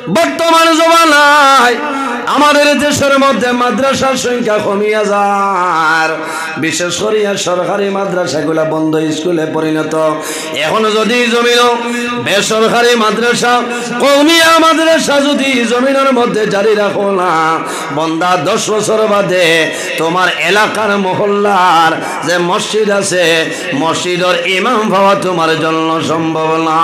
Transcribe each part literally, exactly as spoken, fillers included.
বর্তমান জমানায় আমাদের দেশের মধ্যে মাদ্রাসার সংখ্যা কমিয়া যার, বিশেষ করে সরকারি মাদ্রাসাগুলা বন্ধ স্কুলে পরিণত। এখন যদি জমিন বেসরকারি মাদ্রাসা কওমিয়া মাদ্রাসা যদি জমিনের মধ্যে জারি রাখো না, বন্দা দশ বছর বাদে তোমার এলাকার মহল্লার যে মসজিদ আছে মসজিদের ইমাম হওয়া তোমার জন্য সম্ভব না।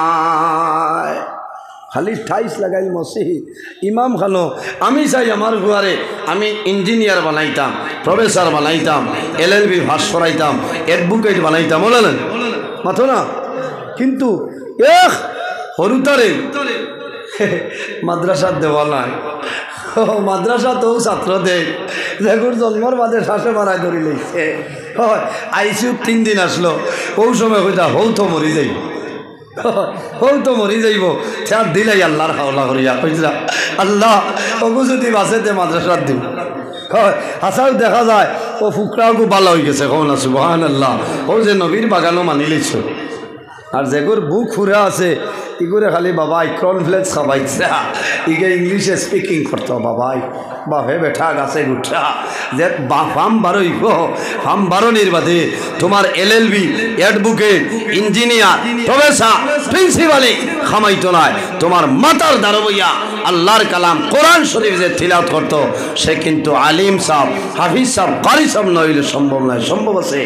খালি ঠাইস লাগাইল মসজিদ, ইমাম খানো। আমি চাই আমার ঘরে আমি ইঞ্জিনিয়ার বানাইতাম, প্রফেসর বানাইতাম, এল এল বি ভাস করাইতাম, অ্যাডভোকেট বানাইতাম, বলেন মাথো না। কিন্তু এহ হরুতারে মাদ্রাসার দেওয়া নাই, মাদ্রাসা তো ছাত্র দে যেগুর জন্মর বাদে শ্বাসে মারায় ধরি লেগছে। হয় আইসিউ তিন দিন আসলো, ও সময় কইতা হৌ তো মরি যাই, হৌ তো মরি যাইব। চার দিলাই আল্লাহর হাওলা করিয়া কইরা আল্লাহ ওগু যদি বাসেতে মাদ্রাসার দিব। হয় হাসাও দেখা যায় ও ফুকরাও ভালো হয়ে গেছে, কখন আছো সুবহান আল্লাহ। ও যে নবীর বাগানও মানি লিছ। আর যেগুর বুক ফুরা আছে ইগুরে খালি বাবাই কর্নফ্লেক্স খাবাইছে, ইগে ইংলিশে স্পিকিং করতো বাবাই বাপে বেঠা গাছে গুঠা যে ফার্ম বারোই ফার্ম বারো নির্বাধে তোমার L L B advocate engineer professor প্রিন্সিপালে খামাইতো নয়। তোমার মাতার দারবইয়া আল্লাহর কালাম কোরআন শরীফ যে তিলাওয়াত করতো সে কিন্তু আলিম সাহেব হাফিজ সাহেব কারি সাহেব নইলে সম্ভব নয়। সম্ভব আছে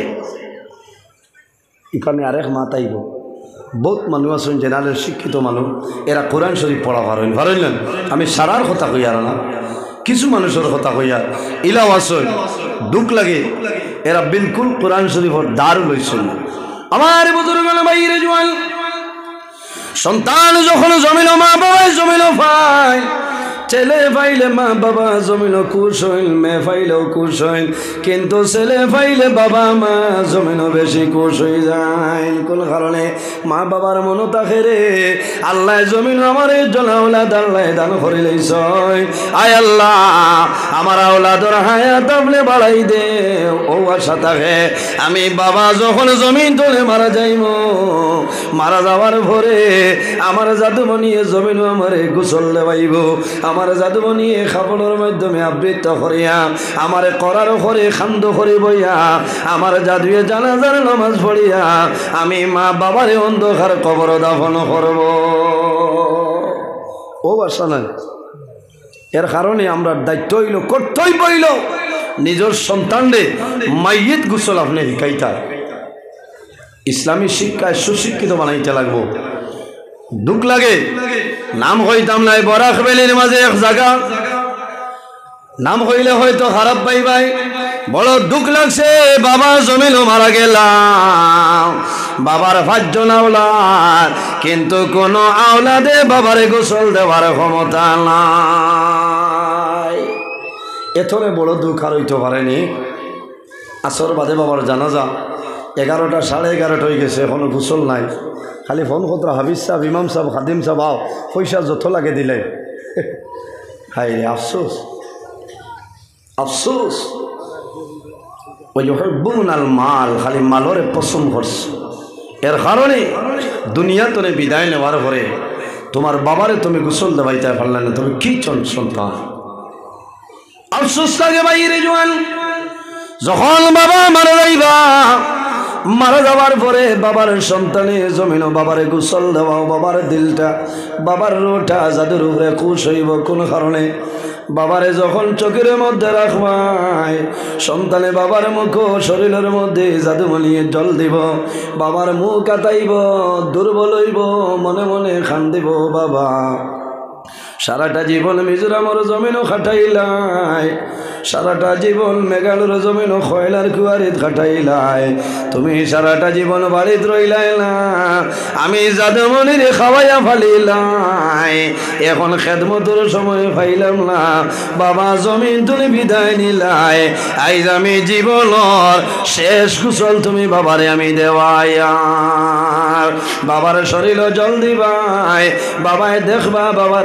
এখানে আরেক মাতাইব বহুত মানুষ আছেন জেনারেল শিক্ষিত মানুষ, এরা কোরআন শরীফ পড়া পারেন পারেন। আমি সারার কথা কইয়ার না, কিছু মানুষের কথা কইয়ার ইলাও আসন দুঃখ লাগে, এরা বিলকুল কোরআন শরীফের দারু লইছেন। আমার বুজুর্গ বাইরে জোয়ান সন্তান যখন জমিল মা বাবা জমিল পায়, ছেলে পাইলে মা বাবা জমিন খুশ হইল, মেয়ে পাইলেও খুশ হইল, কিন্তু ছেলে পাইলে বাবা মা জমিনও বেশি খুশ হয়ে যায়। কোন কারণে মা বাবার মনো তাকে রে আল্লাহ জমিন আমার জলাউলাদ আল্লাহ দান করে লইছ। আয় আল্লাহ আমার আওলাদর হায়াত আপনি বাড়াই দে, ও আশা থাকে আমি বাবা যখন জমিন তোলে মারা যাইব, মারা যাওয়ার পরে আমার জাদুমণিয়ে জমিন আমারে গোসল দেবাইব, আমার জাদুমণি খাবলের মাধ্যমে আবৃত্ত করিয়া আমার করার করে খান্দ করে বইয়া আমার জাদুয়ে জানাজার নামাজ পড়িয়া আমি মা বাবারে অন্ধকার কবর দাফন করব। ও বাসা নাই, এর কারণে আমরা দায়িত্ব হইল করতেই বইল নিজের সন্তানরে মাইয়িত গোসল আপনি শিখাইতা, ইসলামী শিক্ষায় সুশিক্ষিত বানাইতে লাগবো। দুঃখ লাগে নাম হইতাম নাই বরাক বেলির মাঝে এক জায়গা নাম হইলে হয়তো খারাপ পাই ভাই, বড় দুঃখ লাগছে। বাবা জমিন মারা গেলাম, বাবার পাঁচজন আওলাদ, কিন্তু কোন আওলাদে বাবারে গোসল দেওয়ার ক্ষমতা নাই। এথরে বড় দুঃখ আর হইতে পারেনি। আসর বাদে বাবার জানাজা এগারোটা সাড়ে এগারোটা হয়ে গেছে, এখনো গোসল নাই। খালি ফোন কতরা হাফিজ সাহেব ইমাম সাহেব খাদিম সাহেব আও পয়সা যত লাগে দিলে। হাই রে আফসোস আফসোস, ওই বুনাল মাল খালি মালরে পছন্দ করছে। এর কারণে দুনিয়া তোরে বিদায় নেওয়ার পরে তোমার বাবারে তুমি গোসল দেবাইতে পারলে না, তুমি কি চন সন্তান। আফসোস লাগে বাইরে জোয়ান, যখন বাবা মারা যাইবা, মারা যাওয়ার পরে বাবার সন্তানে জমিন বাবারে গোসল দেওয়াও, বাবার দিলটা বাবার রোটা যাদের উপরে খুশ হইব। কোন কারণে বাবারে যখন চোখের মধ্যে রাখবাই, সন্তানে বাবার মুখ শরীরের মধ্যে জাদুমণিয়ে জল দিব, বাবার মুখ কাটাইব, দুর্বল হইব, মনে মনে খান দিব। বাবা সারাটা জীবন মিজোরামর জমিনও খাটাইলাই, সারাটা জীবন মেঘালুর জমিনও খয়লার কুয়ারিত খাটাইলাই, তুমি সারাটা জীবন বাড়িত রইলাই না, আমি জাদুমণির খাওয়াইয়া ফালিলাই, এখন খেদমতর সময় পাইলাম না। বাবা জমিন তুমি বিদায় নিলাই, আইজ আমি জীবনের শেষ কুশল তুমি বাবারে আমি দেওয়াইয়া, বাবার শরীর জল দিবাই, বাবায় দেখবা বাবার রোটা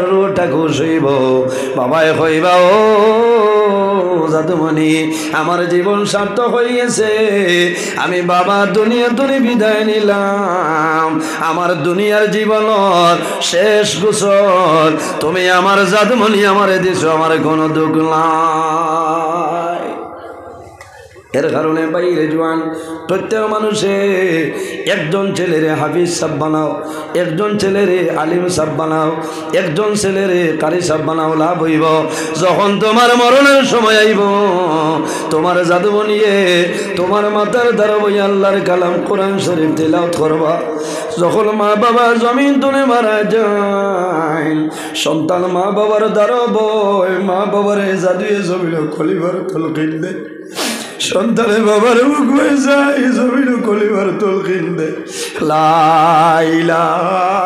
মনটা খুশ হইব। বাবায় কইবা ও জাদুমণি আমার জীবন সার্থক হয়ে গেছে, আমি বাবা দুনিয়া তুলে বিদায় নিলাম, আমার দুনিয়ার জীবনের শেষ গোসল তুমি আমার জাদুমণি আমারে দিছো, আমার কোনো দুঃখ নাই। এর কারণে বাইরে জোয়ান প্রত্যেক মানুষে একজন ছেলেরে হাফিজ সাহেব বানাও, একজন ছেলেরে আলিম সাহেব বানাও, একজন ছেলেরে কারি সাহেব বানাও, লাভ হইব। যখন তোমার মরণের সময় আইব তোমার জাদুমণিয়ে তোমার মাথার দ্বারা বই আল্লাহর কালাম কোরআন শরীফ তিলাওয়াত করবা। যখন মা বাবা জমিন তুলে মারা যায় সন্তান মা বাবার দ্বারা বই মা বাবারে জাদুয়ে জমিন খলিবার তলকিন দেয়, সন্তানে বাবার মুখ হয়ে যায় জমিন কলিবার তলকিন দে। লা ইলাহা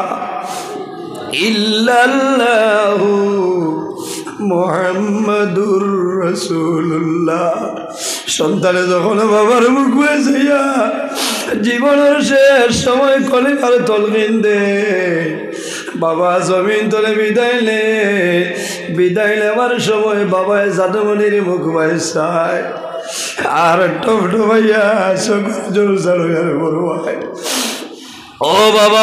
ইল্লাল্লাহু মুহাম্মাদুর রাসূলুল্লাহ। সন্তানে যখন বাবার মুখ হয়ে যাইয়া জীবনের শেষ সময় কলিবার তলকিন দে, বাবা জমিন তলে বিদায় নে, বিদায় নেবার সময় বাবায় জাদুমণির মুখ ভাই চায় আর টপ টপাইয়া জোর চালুয়ার বড় ভাই ও বাবা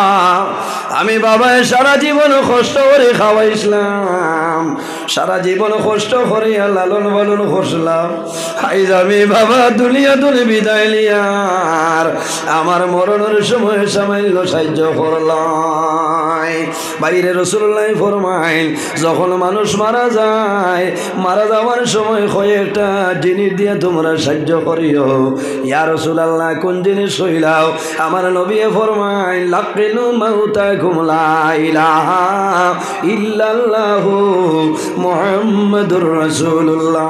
আমি বাবায় সারা জীবন কষ্ট করে খাওয়াইছিলাম, সারা জীবন কষ্ট করে লালন পালন করছিলাম, আইজ আমি বাবা দুনিয়া তুলে বিদায় লিয়ার আমার মরণের সময় সামান্য সাহায্য করলাই। বাইরে রাসূলুল্লাহ ফরমাইন যখন মানুষ মারা যায় মারা যাওয়ার সময় কয়েকটা জিনিস দিয়ে তোমরা সাহায্য করিও। ইয়া রাসূলুল্লাহ কোন জিনিস হইলাও? আমার নবী ফরমাইন লাকিনু মাউতাকুম লা ইলাহা ইল্লাল্লাহু মুহাম্মাদুর রাসূলুল্লাহ।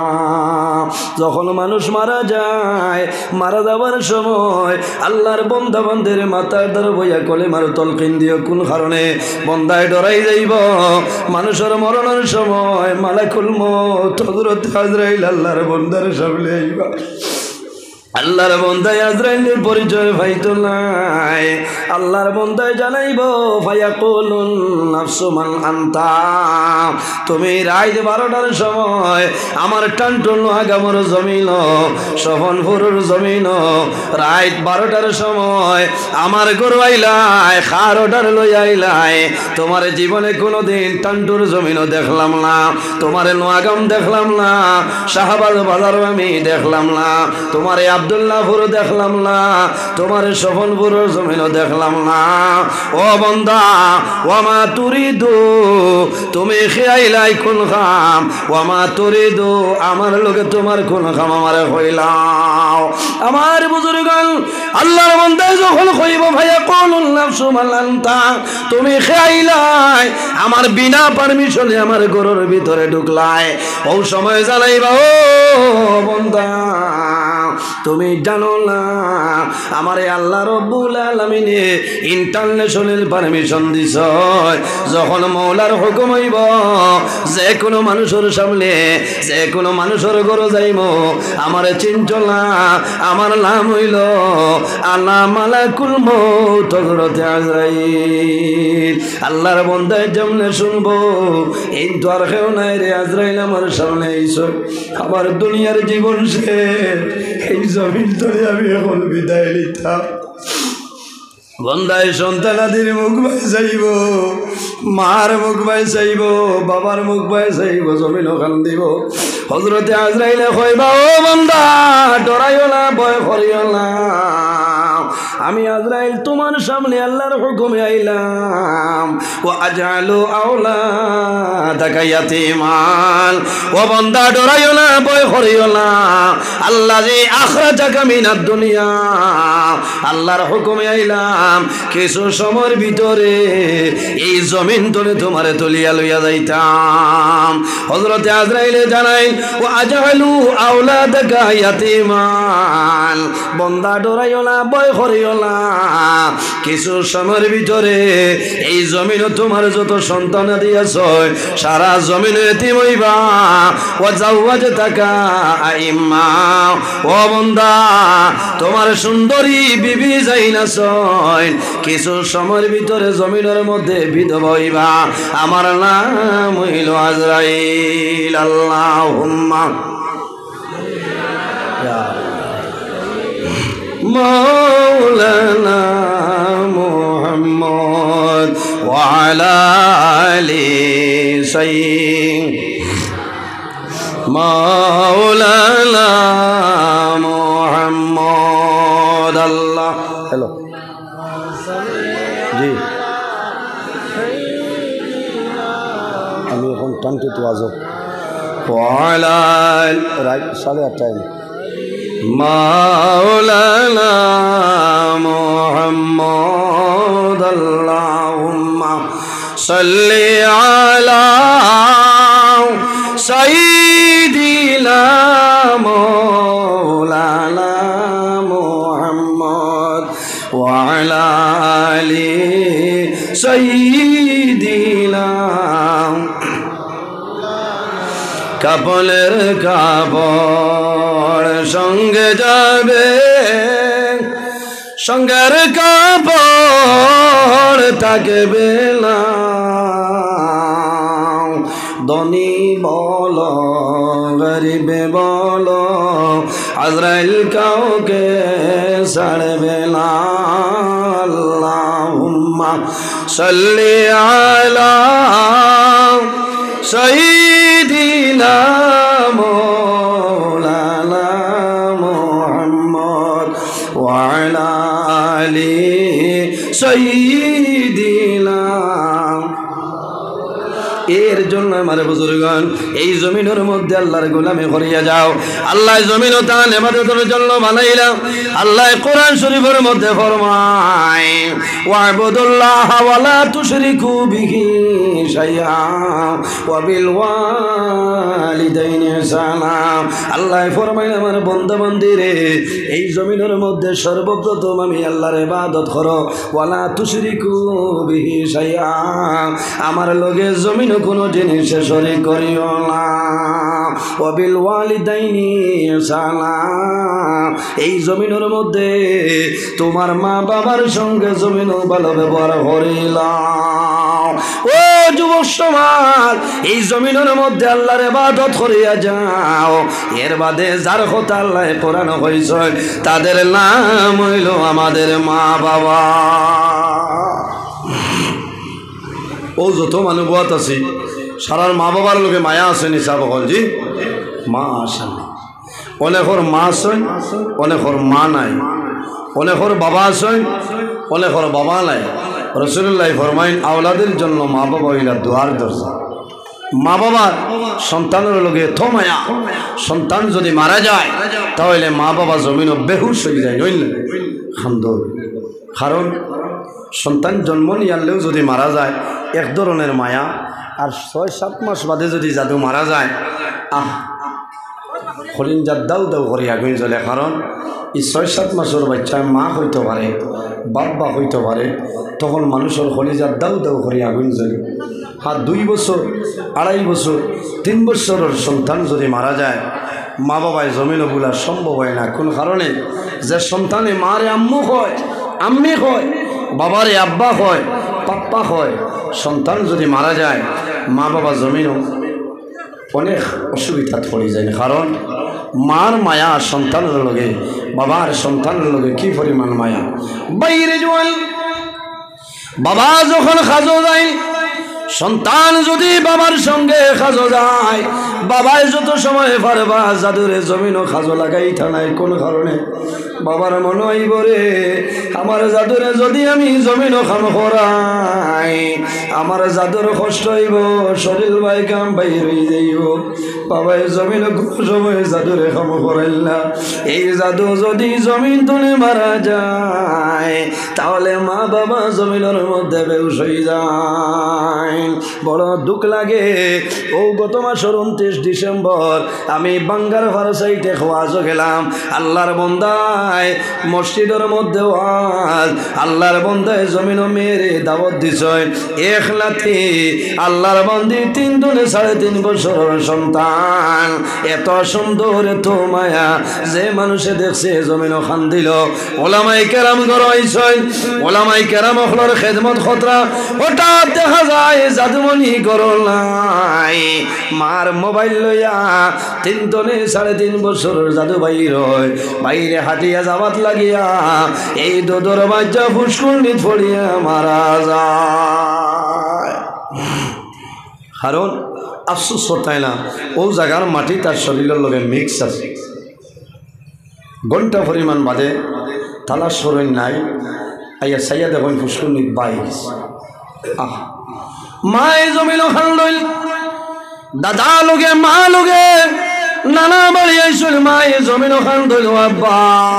যখন মানুষ মারা যায় মারা যাওয়ার সময় আল্লাহর বান্দা বান্দের মাথার দ্বারা বইয়া কলেমার তলকিন দিও। কোন কারণে? বন্দায় ডরাই যাইব মানুষের মরণের সময় মালাকুল মউত হযরত আজরাইল আল্লাহর বান্দার সামনে আইবা, আল্লাহর বন্দায় আজরাইলের পরিচয় পাইতো নাই, আল্লাহর বন্দায় জানাইব ফায়াকুলুন নাফসু মান আনতা। তুমি রাত বারোটার সময় আমার টানটুন আগামর জমিন সফনপুরের জমিন রাত বারোটার সময় আমার গরু আইলাই খার অর্ডার লই আইলাই। তোমার জীবনে কোনোদিন টান্টুর জমিনও দেখলাম না, তোমার নোয়াগাম দেখলাম না, শাহবাজ বাজারও আমি দেখলাম না, তোমার আব্দুল্লাহপুর দেখলাম না, তোমার সফনপুরের জমিনও দেখলাম না। ও বন্দা ওয়ামা তুরিদু তুমি খেয়াইলাই কোন খাম, ওয়ামা তুরিদু আমার লোকে তোমার কোন খাম আমারে হইলাও। আমার বুজুর্গান আল্লাহর বান্দা যখন কইব ভাইয়া কোনুল নাফসু মালান্তা তুমি খেয়াইলাই আমার বিনা পারমিশনে আমার গরুর ভিতরে ঢুকলাই, ও সময় জানাইবা ও বন্দা তুমি জানো না আমারে আল্লাহ রব্বুল আলামিনে ইন্টারন্যাশনাল পারমিশন দিছ। যখন মওলার হুকুম হইব যে কোনো মানুষের সামনে যে কোনো মানুষের ঘরে যাইব আমারে চিনচলা আমার নাম হইল আনা মালাকুল মউত হযরত আজরাইল। আল্লাহর বান্দায় যেমনে শুনবো এই তো আর কেউ নাই রে আজরাইল আমার সামনে আইছ, আমার দুনিয়ার জীবন শেষ, এই জমিন ধরে আমি এখন বিদায় নিতাম। বন্দায় সন্তানাদির মুখ ভাই চাইব, মার মুখ ভাই চাইব, বাবার মুখ ভাই চাইব, জমিন ওখান দিব। হযরতে আজরাইলে কইবা ও বান্দা ডরাইও না, ভয় করিও না, আমি আজরাইল তোমার সামনে আল্লাহর হুকুমে আইলাম। ও আজালু আওলাদাকা ইয়াতীমান, ও বান্দা ডরাইও না, ভয় করিও না, আল্লাযী আখরাজাকা মিনাদ দুনিয়া, আল্লাহর হুকুমে আইলাম কিছু সময়ের ভিতরে এই জমিন তলে তোমারে তুলিয়া লইয়া যাইতাম। হযরতে আজরাইলে জানাই ও আজালু আওলাদাকা ইয়াতীমান, বান্দা ডরাইও না, ভয় করিও করিও না। কিছু সময়ের ভিতরে এই জমিনে তোমার যত সন্তান দিয়েছ সারা জমিনে এতিম হইবা। ও যাওয়াজতাকা আইম্মা, ও বান্দা তোমার সুন্দরী বিবি যাইনাছ কিছু সময়ের ভিতরে জমিনের মধ্যে বিধবা হইবা। আমার নাম হইল আজরাইল। আল্লাহুম্মা মাওলানা মুহাম্মদ ওয়া আলা আলি সাইয়্যিদিনা মাওলানা মুহাম্মদ। আল্লাহ হ্যালো জি, আমি এখন টানতে তো আজব রাইট সাড়ে আটটায় মাওলানা মুহাম্মদ। আল্লাহুম্মা সাল্লি আলা সাইয়্যিদিনা মাওলানা মুহাম্মদ ওয়া আলা আলি সাইয়্যিদিনা। কাপড়ের কাপড় সঙ্গে যাবে, সঙ্গের কাপড় থাকবে না। ধনী বল গরিবে বল আজরাইল কাউকে ছাড়বে না। আল্লাহুম্মা সাল্লি আলা সাইয়্যিদিনা মাওলানা মুহাম্মদ ওয়া আলা আলি সাইয়্যিদিনা। এর জন্য আমার বুজুর্গণ এই জমিনের মধ্যে আল্লাহর গোলামি করিয়া যাও। আল্লাহ জমিন তার ইবাদতের জন্য বানাইলাম। আল্লাহ কোরআন শরীফের মধ্যে ফরমায় ওয়াবুদুল্লাহ ওয়া লা তুশরিকু বিহি শাইআ ওয়া বিল ওয়ালিদাইনি ইহসানা। আল্লাহ ফরমায় আমার বান্দা বান্দীরে এই জমিনের মধ্যে সর্বপ্রথম আমি আল্লাহর ইবাদত করো। ওয়া লা তুশরিকু বিহি শাইআ, আমার লগে জমিন কোনো জিনিসে শরীক করিও না। ওয়া বিল ওয়ালিদাইনি ইহসানা, এই জমিনের মধ্যে তোমার মা বাবার সঙ্গে জমিন ভালো ব্যবহার করিলাম। ও যুবক সমাজ, এই জমিনের মধ্যে আল্লাহর ইবাদত করিয়া যাও। এর বাদে যার কথা আল্লাহ কোরআন কইছে তাদের নাম হইল আমাদের মা বাবা। ও যত মানুষ বাত আছে সারার মা বাবার লোকে মায়া আছে নিশা বকল জি মা আসেন। অনেকর মা আছেন, অনেকর মা নাই, অনেকর বাবা আছেন, অনেকর বাবা নাই। রাসূলুল্লাহ ফরমাইন আওলাদের জন্য মা বাবা হইলা দুয়ার দরজা। মা বাবার সন্তানের লোকে এত মায়া, সন্তান যদি মারা যায় তাহলে মা বাবা জমিন বেহুশ হয়ে যায় নইলে খান্দর। কারণ সন্তান জন্ম নিয়ে আনলেও যদি মারা যায় এক ধরনের মায়া, আর ছয় সাত মাস বাদে যদি জাদু মারা যায় আহ হরিণ যার দাও দাও করি আগুন জ্বলে। কারণ এই ছয় সাত মাসের বাচ্চায় মা হইতে পারে, বাবা হইতে পারে, তখন মানুষের হলিজার দাও দাও করি আগুন জ্বলে। আর দুই বছর আড়াই বছর তিন বছরের সন্তান যদি মারা যায় মা বাবায় জমিনও বলা সম্ভব হয় না। কোন কারণে? যে সন্তানে মারে আম্মু হয়, আম্মি হয়, বাবারে আব্বা হয়, পাপ্পা হয়। সন্তান যদি মারা যায় মা বাবা জমিনও অনেক অসুবিধা পড়ে যায়। কারণ মার মায়া সন্তানের লগে, বাবার সন্তানের লগে কি পরিমাণ মায়া। বাইরে জোয়াল বাবা যখন খাজো যায়, সন্তান যদি বাবার সঙ্গে খাজো যায়, বাবায় যত সময় পারবা জাদুরে জমিনও খাজো লাগাই থানায়। কোন কারণে? বাবার মনে হইব রে আমার জাদুরে যদি আমি জমিনও খাম করাই, আমার জাদুর কষ্ট হইব, শরীর বাই কাম বাইর হয়ে যাইব। বাবাই জমিনও কোনো সময় জাদুরে খাম করাইলা। এই জাদু যদি জমিন তুলে মারা যায় তাহলে মা বাবা জমিনের মধ্যে বেহুশ হয়ে যায়। আজমাইন। বড় দুঃখ লাগে ও গত মাসের উনত্রিশ ডিসেম্বর আমি বাঙ্গার ফারসাইটে ওয়াজও গেলাম। আল্লাহর বন্দায় মসজিদের মধ্যে ওয়াজ, আল্লাহর বন্দায় জমিন মেরে দাওয়াত দিছয় এক লাথি আল্লাহর বন্দি তিন দুনে সাড়ে তিন বছরের সন্তান। এত সুন্দর এত মায়া যে মানুষে দেখছে জমিনও খান দিল। ওলামাই কেরাম গড়াইছয়, ওলামাই কেরাম অখলর খেদমত খতরা। হঠাৎ দেখা যায় জাদুমণি করল নাই, মার মোবাইল লইয়া তিন তনে সাড়ে তিন বছরের জাদু বাইর হয়, বাইরে হাঁটিয়া যাবাত লাগিয়া এই দোদর বাচ্চা ফুসকুন্ডিত পড়িয়া মারা যায়। কারণ আফসোস হতায় না ও জায়গার মাটি তার শরীরের লগে মিক্স আছে। ঘন্টা পরিমাণ বাদে তালা সরণ নাই, আইয়া সাইয়া দেখুন ফুসকুন্ডিত বাইশ। আহ মায়ে জমিল খান লইল, দাদা লোকে মা লোকে নানা বাড়ি আইসুল মায়ে জমিন খান ধইল। আব্বা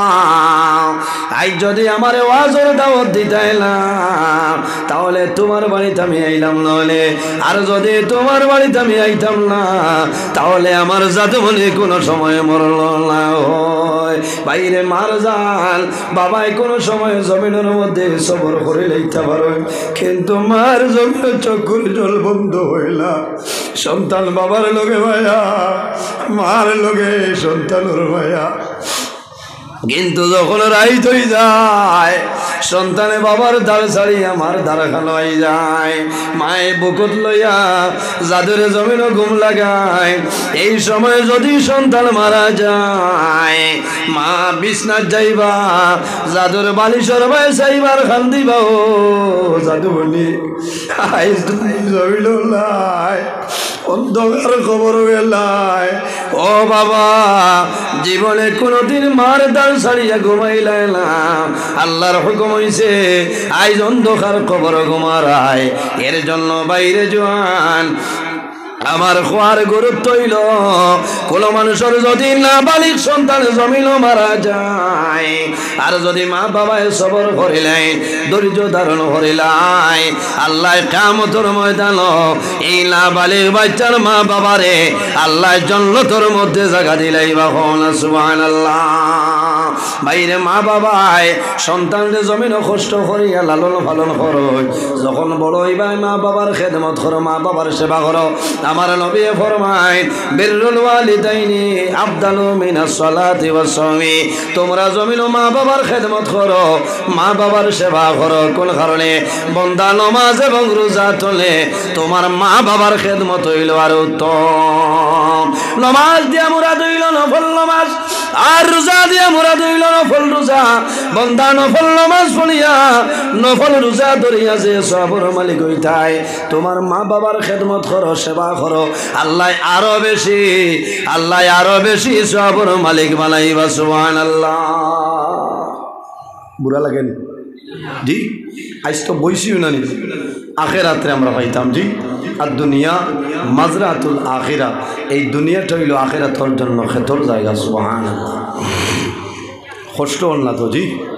আই যদি আমার ওয়াজের দাওয়াত দিতে এলাম তাহলে তোমার বাড়িতে আমি আইলাম, নইলে আর যদি তোমার বাড়িতে আমি আইতাম না তাহলে আমার জাদু বলে কোনো সময় মরল না হয়। বাইরে মার যান বাবাই কোনো সময় জমিনের মধ্যে সবর করে লইতে পারো, কিন্তু মার জমিনের চক্ষুর জল বন্ধ হইলা। সন্তান বাবার লোকে ভাইয়া, মার লোকে সন্তানের ভাইয়া, কিন্তু যখন রাইত হয়ে যায় সন্তানে বাবার দাঁড় ছাড়িয়া আমার দাঁড়া খানো হয়ে যায়। মায়ে বুকুত লইয়া জাদুরে জমিনও ঘুম লাগায়। এই সময় যদি সন্তান মারা যায় মা বিছনাত যাইবা জাদুর বালিশর ভাই চাইবার খান দিবা। ও জাদু বলি আইস তুমি জমিল নাই, অন্ধকার খবর গেলাই। ও বাবা জীবনে কোনদিন মার দাঁড় ছাড়িয়া ঘুমাইলাই না, আল্লাহর হুকুম হইছে আইজ অন্ধকার খবর ঘুমারায়। এর জন্য বাইরে জোয়ান আমার খোয়ার গুরুত্ব হইল কোনো মানুষের যদি না বালিক সন্তান জমিল মারা যায় আর যদি মা বাবায় সবর করিলেন ধৈর্য ধারণ করিলাই আল্লাহ কিয়ামতের ময়দান এই না বালিক বাচ্চার মা বাবারে আল্লাহ জান্নাতের মধ্যে জায়গা দিলাই বাহন সুবহানাল্লাহ। বাইরে মা বাবায় সন্তানদের জমিনও কষ্ট করিয়া লালন পালন করো, যখন বড় হইবা মা বাবার খেদমত করো, মা বাবার সেবা করো। আমার নবী ফরমায় বিররুল ওয়ালিদাইনি আফদালু মিনাস সালাতি ওয়াস সাওমি, তোমরা জমিন মা বাবার খেদমত করো, মা বাবার সেবা করো। কোন কারণে? বান্দা নামাজ এবং রোজা তোলে, তোমার মা বাবার খেদমত হইল আর উত্তম। নামাজ দিয়া মুরাদ হইল নফল নামাজ, আর রোজা দিয়া মুরাদ হইল নফল রোজা। বান্দা নফল নামাজ পড়িয়া নফল রোজা ধরিয়া যে সবর মালিক হইতায়, তোমার মা বাবার খেদমত করো, সেবা করো, আল্লাহ আরো বেশি আল্লাহ আরো বেশি সবর মালিক বানাইবা সুবহানাল্লাহ। বুড়া লাগেন জি? আজ তো বইসিও না, আখেরাতে আমরা পাইতাম জি। আর দুনিয়া মাজরাতুল আখিরা, এই দুনিয়াটা হইল আখিরাতের জন্য খেতর জায়গা সুবহানাল্লাহ। কষ্ট হল না তো জি?